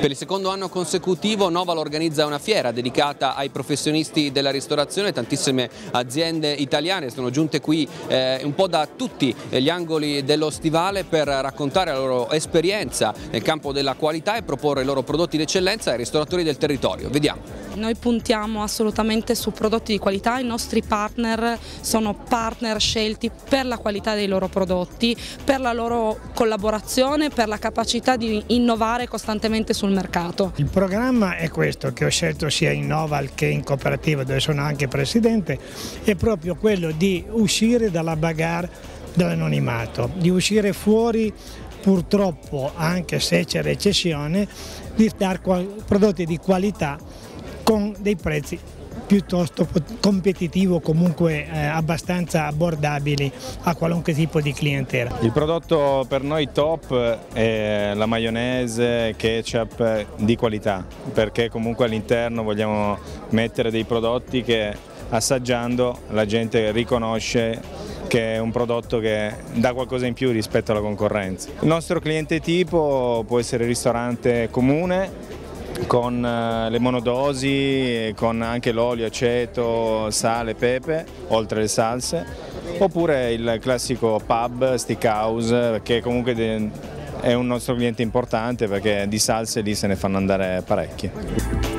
Per il secondo anno consecutivo Noval organizza una fiera dedicata ai professionisti della ristorazione. Tantissime aziende italiane sono giunte qui un po' da tutti gli angoli dello stivale per raccontare la loro esperienza nel campo della qualità e proporre i loro prodotti d'eccellenza ai ristoratori del territorio. Vediamo. Noi puntiamo assolutamente su prodotti di qualità, i nostri partner sono partner scelti per la qualità dei loro prodotti, per la loro collaborazione, per la capacità di innovare costantemente sul mercato. Il programma è questo che ho scelto sia in Noval che in cooperativa, dove sono anche presidente, è proprio quello di uscire dalla bagarre dell'anonimato, di uscire fuori, purtroppo anche se c'è recessione, di dare prodotti di qualità con dei prezzi piuttosto competitivi, comunque abbastanza abbordabili a qualunque tipo di clientela. Il prodotto per noi top è la maionese, ketchup di qualità, perché comunque all'interno vogliamo mettere dei prodotti che assaggiando la gente riconosce che è un prodotto che dà qualcosa in più rispetto alla concorrenza. Il nostro cliente tipo può essere il ristorante comune, con le monodosi, con anche l'olio, aceto, sale, pepe, oltre le salse, oppure il classico pub, steakhouse, che comunque è un nostro cliente importante perché di salse lì se ne fanno andare parecchie.